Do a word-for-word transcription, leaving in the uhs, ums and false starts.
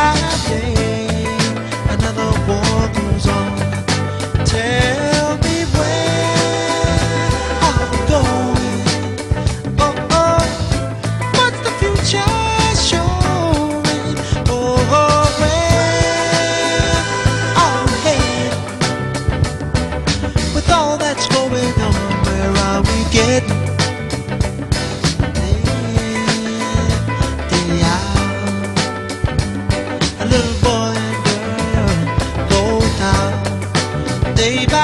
by day, another war goes on. Tell me where are we going? Oh, oh, what's the future showing? Oh, oh, where are we headed? With all that's going on, where are we getting? A little boy and girl go down day by